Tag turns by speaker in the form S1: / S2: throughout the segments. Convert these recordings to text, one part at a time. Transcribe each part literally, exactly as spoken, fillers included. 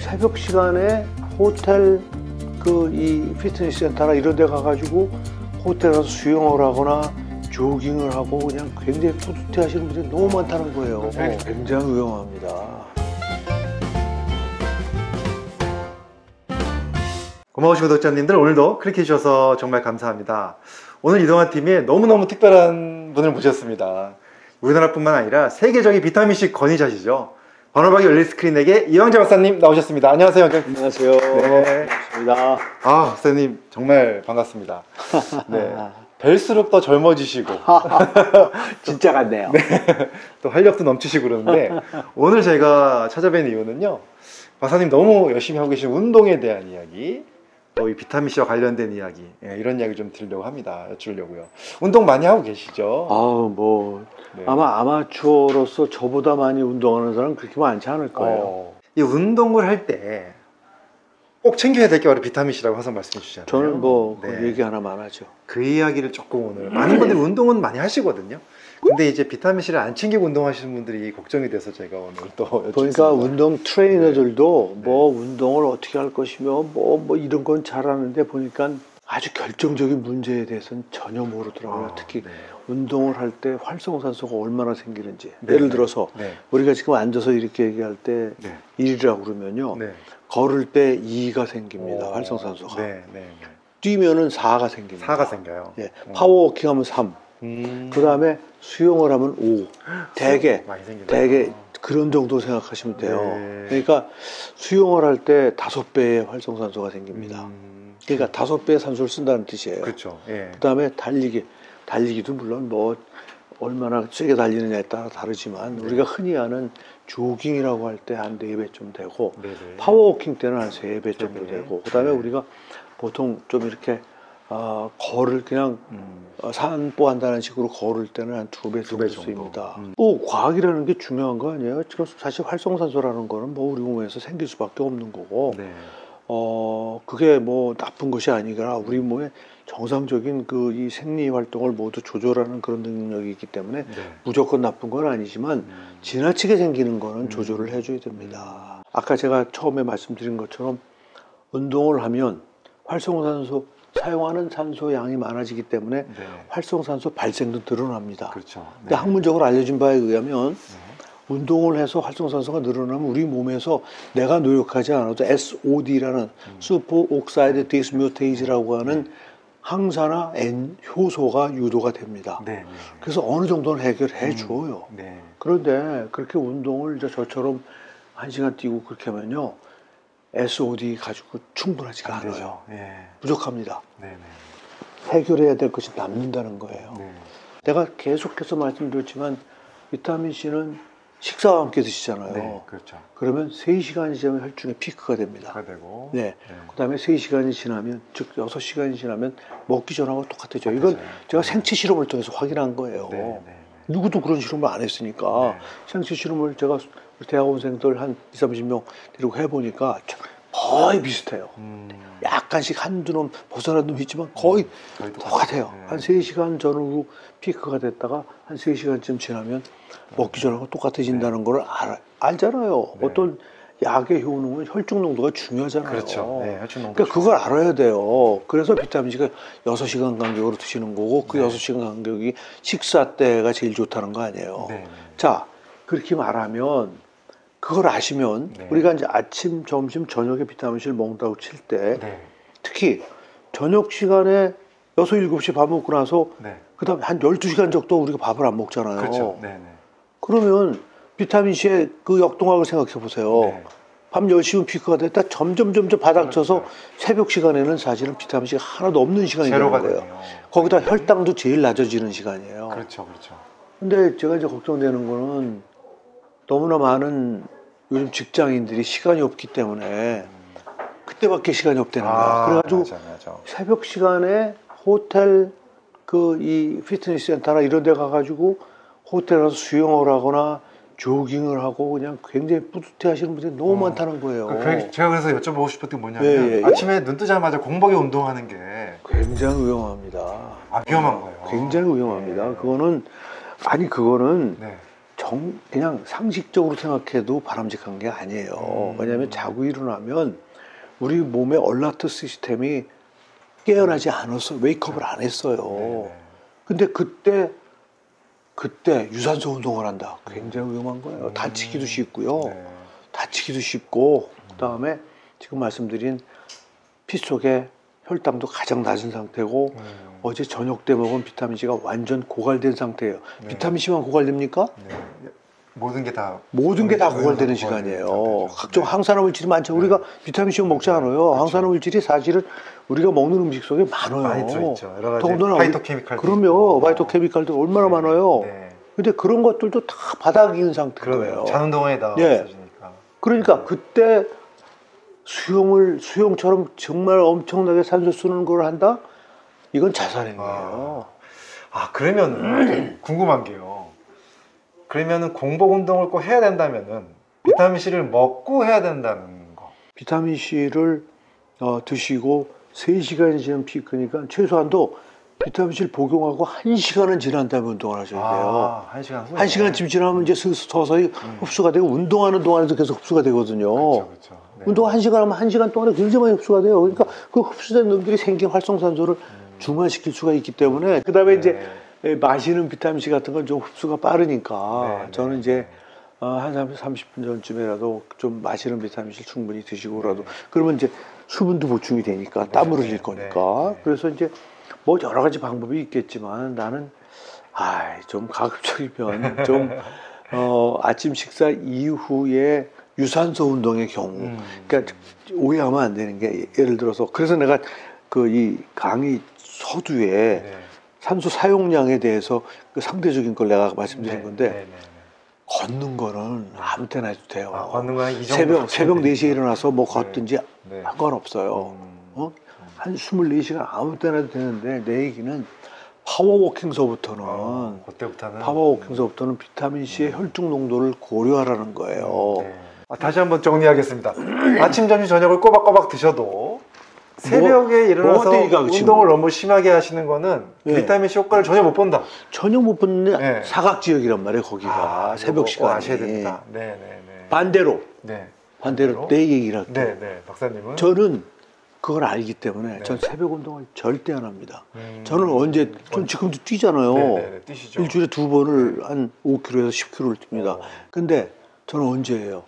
S1: 새벽 시간에 호텔 그 이 피트니스 센터나 이런 데 가가지고 호텔 가서 수영을 하거나 조깅을 하고 그냥 굉장히 뿌듯해 하시는 분들이 너무 많다는 거예요. 네. 굉장히 위험합니다.
S2: 고마우신 구독자님들, 오늘도 클릭해 주셔서 정말 감사합니다. 오늘 이동환 팀에 너무너무 특별한 분을 모셨습니다. 우리나라뿐만 아니라 세계적인 비타민C 권위자시죠. 번호박이 열린 스크린에게 이광재 박사님 나오셨습니다. 안녕하세요.
S1: 안녕하세요.
S2: 네.
S1: 반갑습니다.
S2: 아, 박사님 정말 반갑습니다. 네. 뵐수록 더 젊어지시고
S1: 진짜 같네요.
S2: 네. 또 활력도 넘치시고 그러는데 오늘 제가 찾아뵌 이유는요, 박사님 너무 열심히 하고 계신 운동에 대한 이야기, 또 이 비타민C와 관련된 이야기, 예, 이런 이야기 좀 드리려고 합니다. 여쭈려고요. 운동 많이 하고 계시죠?
S1: 아우 뭐 네. 아마 아마추어로서 저보다 많이 운동하는 사람은 그렇게 많지 않을 거예요. 어,
S2: 이 운동을 할 때 꼭 챙겨야 될 게 바로 비타민C라고 항상 말씀해 주시잖아요.
S1: 저는 뭐
S2: 네.
S1: 그 얘기 하나만 하죠.
S2: 그 이야기를 조금 오늘 많은 분들이 운동은 많이 하시거든요. 근데 이제 비타민C를 안 챙기고 운동하시는 분들이 걱정이 돼서 제가 오늘 또 여쭙습니다.
S1: 그러니까 운동 트레이너들도
S2: 네.
S1: 뭐 운동을 어떻게 할 것이며 뭐, 뭐 이런 건 잘하는데 보니까 아주 결정적인 문제에 대해서는 전혀 모르더라고요. 아, 특히 네. 운동을 할 때 활성산소가 얼마나 생기는지. 네. 예를 들어서 네. 우리가 지금 앉아서 이렇게 얘기할 때 네. 일이라고 그러면요. 네. 걸을 때 이가 생깁니다. 오, 활성산소가. 네, 네, 네. 뛰면은 사가 생깁니다.
S2: 사가 생겨요.
S1: 예. 파워워킹 하면 삼.
S2: 음.
S1: 그 다음에 수영을 하면 오. 대개, 대개 그런 정도 생각하시면 돼요. 네. 그러니까 수영을 할 때 다섯 배의 활성산소가 생깁니다. 음. 그러니까 다섯 배의 산소를 쓴다는 뜻이에요.
S2: 그렇죠. 예.
S1: 그 다음에 달리기. 달리기도 물론 뭐 얼마나 세게 달리느냐에 따라 다르지만 네. 우리가 흔히 아는 조깅이라고 할 때 한 네 배쯤 되고 네네. 파워워킹 때는 한 세 배 정도 네네. 되고 그 다음에 네. 우리가 보통 좀 이렇게 어, 걸을 그냥 음. 어, 산보한다는 식으로 걸을 때는 한 두 배 정도 쓰입니다. 음. 뭐 과학이라는 게 중요한 거 아니에요? 지금 사실 활성산소라는 거는 뭐 우리 몸에서 생길 수밖에 없는 거고 네. 어 그게 뭐 나쁜 것이 아니라 우리 몸에 정상적인 그 이 생리 활동을 모두 조절하는 그런 능력이 있기 때문에 네. 무조건 나쁜 건 아니지만 음. 지나치게 생기는 거는 음. 조절을 해줘야 됩니다. 아까 제가 처음에 말씀드린 것처럼 운동을 하면 활성산소 사용하는 산소 양이 많아지기 때문에 네. 활성산소 발생도 늘어납니다. 그렇죠. 네. 근데 학문적으로 알려진 바에 의하면 네. 운동을 해서 활성산소가 늘어나면 우리 몸에서 내가 노력하지 않아도 에스오디라는 음. 슈퍼 옥사이드 디스뮤테이즈라고 하는 네. 항산화 N 효소가 유도가 됩니다. 네, 네. 그래서 어느 정도는 해결해 줘요. 음, 네. 그런데 그렇게 운동을 이제 저처럼 한 시간 뛰고 그렇게 하면요. 에스오디 가지고 충분하지가 않아요. 네. 부족합니다. 네, 네. 해결해야 될 것이 남는다는 거예요. 네. 내가 계속해서 말씀드렸지만 비타민C는 식사와 함께 드시잖아요. 네, 그렇죠. 그러면 세 시간이 지나면 혈중에 피크가 됩니다. 되고, 네. 네. 그 다음에 세 시간이 지나면, 즉 여섯 시간이 지나면 먹기 전하고 똑같아져요. 이건 제가 생체 실험을 통해서 확인한 거예요. 네, 네, 네. 누구도 그런 실험을 안 했으니까 네. 생체 실험을 제가 대학원생들 한 이삼십 명 데리고 해보니까 거의 비슷해요. 음. 약간씩 한두 놈 벗어난 놈이 있지만 거의, 거의 똑같아요. 네. 한 세 시간 전후로 피크가 됐다가 한 세 시간쯤 지나면 먹기 전하고 똑같아진다는 네. 걸 알, 알잖아요. 네. 어떤 약의 효능은 혈중 농도가 중요하잖아요. 그렇죠. 네, 혈중 농도 그러니까 그걸 알아야 돼요. 그래서 비타민C가 여섯 시간 간격으로 드시는 거고 그 네. 여섯 시간 간격이 식사 때가 제일 좋다는 거 아니에요. 네. 자, 그렇게 말하면 그걸 아시면 네. 우리가 이제 아침, 점심, 저녁에 비타민C를 먹는다고 칠 때 네. 특히 저녁 시간에 여섯, 일곱 시 밥 먹고 나서 네. 그 다음에 한 열두 시간 정도 우리가 밥을 안 먹잖아요. 그렇죠. 네, 네. 그러면 비타민C의 그 역동학을 생각해 보세요. 네. 밤 열 시면 피크가 됐다 점점 점점 바닥쳐서 그렇죠. 새벽 시간에는 사실은 비타민C가 하나도 없는 시간이 되는 거예요. 되네요. 거기다 네. 혈당도 제일 낮아지는 시간이에요. 그렇죠. 그렇죠. 근데 제가 이제 걱정되는 거는 너무나 많은 요즘 직장인들이 시간이 없기 때문에 그때밖에 시간이 없다는 거야. 아, 그래가지고 맞아, 맞아. 새벽 시간에 호텔 그 이 피트니스 센터나 이런 데 가가지고 호텔 가서 수영을 하거나 조깅을 하고 그냥 굉장히 뿌듯해 하시는 분들이 너무 어. 많다는 거예요.
S2: 그, 제가 그래서 여쭤보고 싶었던 게 뭐냐면 예, 예, 아침에 예. 눈 뜨자마자 공복에 운동하는 게
S1: 굉장히 위험합니다.
S2: 아, 위험한 거예요?
S1: 굉장히 위험합니다. 네. 그거는 아니 그거는 네. 정, 그냥 상식적으로 생각해도 바람직한 게 아니에요.
S2: 음.
S1: 왜냐하면 자고 일어나면 우리 몸의 얼라트 시스템이 깨어나지 않았어. 웨이크업을 안 했어요.
S2: 네네.
S1: 근데 그때 그때 유산소 운동을 한다. 굉장히 위험한 거예요.
S2: 음.
S1: 다치기도 쉽고요.
S2: 네.
S1: 다치기도 쉽고 그다음에 지금 말씀드린 피 속에 혈당도 가장 낮은 상태고
S2: 음.
S1: 어제 저녁 때 먹은 비타민C가 완전 고갈된 상태예요.
S2: 네.
S1: 비타민C만 고갈됩니까?
S2: 네. 모든 게 다
S1: 모든 게 다
S2: 거의
S1: 고갈되는
S2: 다
S1: 시간이에요.
S2: 고갈되는
S1: 각종
S2: 네.
S1: 항산화 물질이 많죠.
S2: 네.
S1: 우리가 비타민C 먹지 않아요.
S2: 그렇죠.
S1: 항산화 물질이 사실은 우리가 먹는 음식 속에 많아요.
S2: 많이 들어있죠. 여러 가지
S1: 더군다나
S2: 파이토케미칼.
S1: 그럼요. 파이토케미칼도 얼마나
S2: 네.
S1: 많아요.
S2: 네.
S1: 근데 그런 것들도 다 바닥인 상태인
S2: 그러네요.
S1: 거예요.
S2: 자운동에 다
S1: 예.
S2: 없어지니까.
S1: 그러니까 그때 수영을 수영처럼 정말 엄청나게 산소 쓰는 걸 한다? 이건 자살행위예요.
S2: 아 그러면 궁금한 게요. 그러면은 공복 운동을 꼭 해야 된다면은 비타민 C를 먹고 해야 된다는 거.
S1: 비타민 C를 어, 드시고 세 시간이 지난 피크니까 최소한도 비타민 C를 복용하고 한 시간은 지난 다음에 운동을 하셔야 돼요.
S2: 아, 한 시간 후에.
S1: 한 시간쯤 지나면 이제 슬슬 서서히
S2: 음.
S1: 흡수가 되고 운동하는 동안에도 계속 흡수가 되거든요.
S2: 그렇죠, 그렇죠. 네.
S1: 운동 한 시간 하면 한 시간 동안에 굉장히 많이 흡수가 돼요. 그러니까 그 흡수된 놈들이 생긴 활성산소를
S2: 음.
S1: 중화시킬 수가 있기 때문에 그 다음에
S2: 네.
S1: 이제 마시는 비타민 C 같은 건 좀 흡수가 빠르니까
S2: 네,
S1: 저는
S2: 네,
S1: 이제
S2: 네.
S1: 어, 한 삼십 분 전쯤이라도 좀 마시는 비타민 C 충분히 드시고라도 그러면 이제 수분도 보충이 되니까 땀 흘릴
S2: 네,
S1: 거니까
S2: 네, 네.
S1: 그래서 이제 뭐 여러 가지 방법이 있겠지만 나는 아이 좀 가급적이면 좀 어, 아침 식사 이후에 유산소 운동의 경우
S2: 음.
S1: 그러니까 오해하면 안 되는 게 예를 들어서 그래서 내가 그 이 강의 서두에
S2: 네.
S1: 산소 사용량에 대해서 그 상대적인 걸 내가 말씀드린
S2: 네,
S1: 건데
S2: 네, 네, 네.
S1: 걷는 거는 아무 때나 해도 돼요.
S2: 아, 걷는 거는 이 정도
S1: 새벽 새벽 네 시에
S2: 되니까.
S1: 일어나서 뭐
S2: 네.
S1: 걷든지
S2: 네.
S1: 상관없어요.
S2: 음.
S1: 어? 한 스물네 시간 아무 때나 해도 되는데 내 얘기는 파워워킹서부터는
S2: 어, 그때부터는
S1: 파워워킹서부터는 비타민 C의 혈중 농도를 고려하라는 거예요.
S2: 네. 아, 다시 한번 정리하겠습니다. 아침, 점심, 저녁을 꼬박꼬박 드셔도 새벽에 일어나서
S1: 뭐가 되니까, 그치,
S2: 운동을
S1: 뭐.
S2: 너무 심하게 하시는 거는
S1: 네.
S2: 비타민 C 효과를 전혀 못 본다.
S1: 전혀 못 보는데
S2: 네.
S1: 사각지역이란 말이에요. 거기가
S2: 아,
S1: 새벽
S2: 이거
S1: 시간이
S2: 꼭 아셔야 됩니다. 네, 네, 네.
S1: 반대로
S2: 네.
S1: 반대로 내 얘기를 할게요.
S2: 네, 네. 박사님은
S1: 저는 그걸 알기 때문에
S2: 네.
S1: 전 새벽 운동을 절대 안 합니다.
S2: 음,
S1: 저는 언제 전 지금도 뛰잖아요.
S2: 네, 네, 네. 뛰시죠.
S1: 일주일에 두 번을 한 오 킬로미터에서 십 킬로미터를 뜁니다.
S2: 어.
S1: 근데 저는 언제 해요?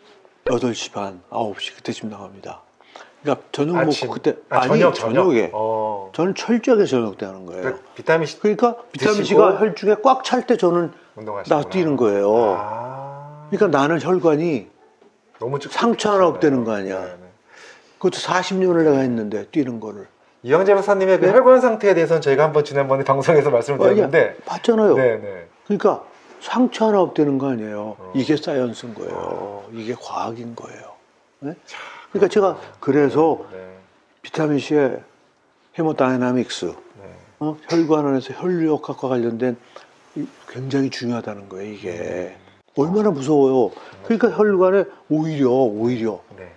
S1: 여덟 시 반, 아홉 시 그때쯤 나갑니다. 그러니까 저녁
S2: 아침.
S1: 먹고 그때
S2: 아,
S1: 아니
S2: 저녁,
S1: 저녁에
S2: 어.
S1: 저는 철저하게 저녁 때 하는 거예요.
S2: 그러니까 비타민 C
S1: 그러니까 비타민
S2: 드시고
S1: C가 혈중에 꽉 찰 때 저는
S2: 운동하시구나.
S1: 나 뛰는 거예요.
S2: 아.
S1: 그러니까 나는 혈관이
S2: 너무 쭉
S1: 상처 하나 없다는 거 아니야.
S2: 네, 네.
S1: 그것도 사십 년을 내가 했는데 뛰는 거를.
S2: 이영재 박사님의 그
S1: 네.
S2: 혈관 상태에 대해서는 저희가 한번 지난번에 방송에서 말씀을 드렸는데
S1: 봤잖아요.
S2: 네, 네.
S1: 그러니까 상처 하나 없다는 거 아니에요.
S2: 어.
S1: 이게 사이언스인 거예요. 이게 과학인 거예요. 네? 그러니까 제가 그래서
S2: 네.
S1: 비타민 C의 헤모다이나믹스,
S2: 네.
S1: 어? 혈관 안에서 혈류역학과 관련된 이- 굉장히 중요하다는 거예요. 이게 얼마나 무서워요. 그러니까 혈관에 오히려 오히려
S2: 네.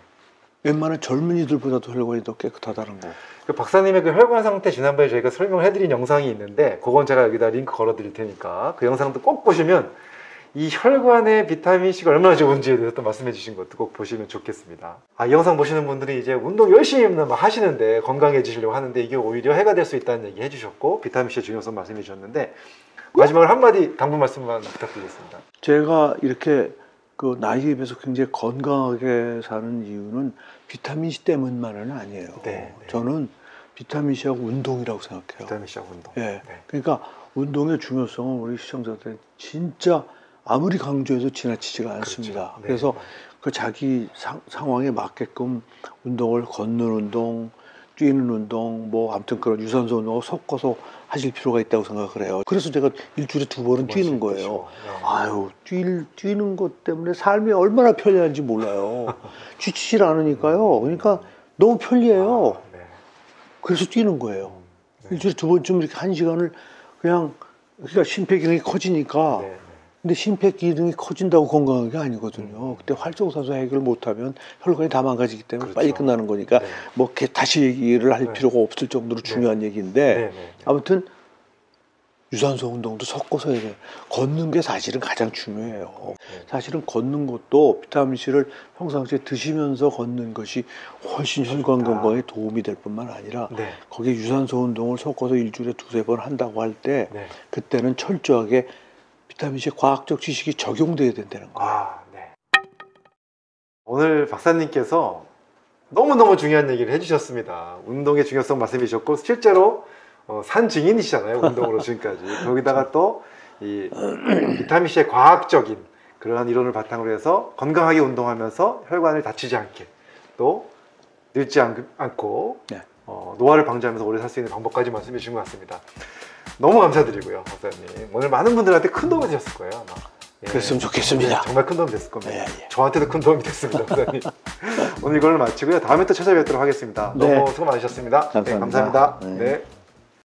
S1: 웬만한 젊은이들보다도 혈관이 더 깨끗하다는 거.
S2: 그 박사님의 그 혈관 상태 지난번에 저희가 설명을 해드린 영상이 있는데 그건 제가 여기다 링크 걸어드릴 테니까 그 영상도 꼭 보시면 이 혈관의 비타민 C가 얼마나 좋은지에 대해서 또 말씀해 주신 것도 꼭 보시면 좋겠습니다. 아, 이 영상 보시는 분들이 이제 운동 열심히 하시는데 건강해지시려고 하는데 이게 오히려 해가 될 수 있다는 얘기 해주셨고 비타민 C의 중요성 말씀해 주셨는데 마지막으로 한마디 당부 말씀만 부탁드리겠습니다.
S1: 제가 이렇게 그 나이에 비해서 굉장히 건강하게 사는 이유는 비타민 C 때문만은 아니에요.
S2: 네, 네.
S1: 저는 비타민 C하고 운동이라고 생각해요.
S2: 비타민 C하고 운동.
S1: 예.
S2: 네.
S1: 그러니까 운동의 중요성은 우리 시청자들 진짜 아무리 강조해도 지나치지가 않습니다.
S2: 그렇죠. 네.
S1: 그래서 그 자기 상, 상황에 맞게끔 운동을 걷는 운동, 뛰는 운동, 뭐 아무튼 그런 유산소 운동을 섞어서 하실 필요가 있다고 생각을 해요. 그래서 제가 일주일에 두 번은 뛰는 거예요.
S2: 네.
S1: 아유, 뛰, 뛰는 것 때문에 삶이 얼마나 편리한지 몰라요. 지치질 않으니까요. 그러니까 너무 편리해요.
S2: 아, 네.
S1: 그래서 뛰는 거예요.
S2: 네.
S1: 일주일에 두 번쯤 이렇게 한 시간을 그냥, 그러니까 심폐기능이 커지니까.
S2: 네.
S1: 근데 심폐기능이 커진다고 건강한 게 아니거든요. 그때 활성산소 해결을 못하면 혈관이 다 망가지기 때문에
S2: 그렇죠.
S1: 빨리 끝나는 거니까
S2: 네.
S1: 뭐 이렇게 다시 얘기를 할
S2: 네.
S1: 필요가 없을 정도로 중요한 얘기인데
S2: 네, 네, 네.
S1: 아무튼 유산소 운동도 섞어서 해야 돼요. 걷는 게 사실은 가장 중요해요. 사실은 걷는 것도 비타민C를 평상시에 드시면서 걷는 것이 훨씬 혈관 건강에 도움이 될 뿐만 아니라
S2: 네.
S1: 거기에 유산소 운동을 섞어서 일주일에 두세 번 한다고 할 때
S2: 네.
S1: 그때는 철저하게 비타민C 과학적 지식이 적용돼야 된다는 거예요.
S2: 아, 네. 오늘 박사님께서 너무너무 중요한 얘기를 해주셨습니다. 운동의 중요성 말씀해 주셨고 실제로 어, 산 증인이시잖아요. 운동으로 지금까지. 거기다가 또 이 비타민C의 과학적인 그러한 이론을 바탕으로 해서 건강하게 운동하면서 혈관을 다치지 않게 또 늙지 않, 않고
S1: 네.
S2: 어, 노화를 방지하면서 오래 살 수 있는 방법까지 말씀해 주신 것 같습니다. 너무 감사드리고요, 박사님. 오늘 많은 분들한테 큰 도움이 되셨을 거예요, 아마. 예.
S1: 그랬으면 좋겠습니다.
S2: 네, 정말 큰 도움이 됐을 겁니다.
S1: 예, 예.
S2: 저한테도 큰 도움이 됐습니다, 박사님. 오늘 이걸로 마치고요. 다음에 또 찾아뵙도록 하겠습니다.
S1: 네.
S2: 너무 수고 많으셨습니다.
S1: 감사합니다.
S2: 네, 감사합니다.
S1: 네.
S2: 네.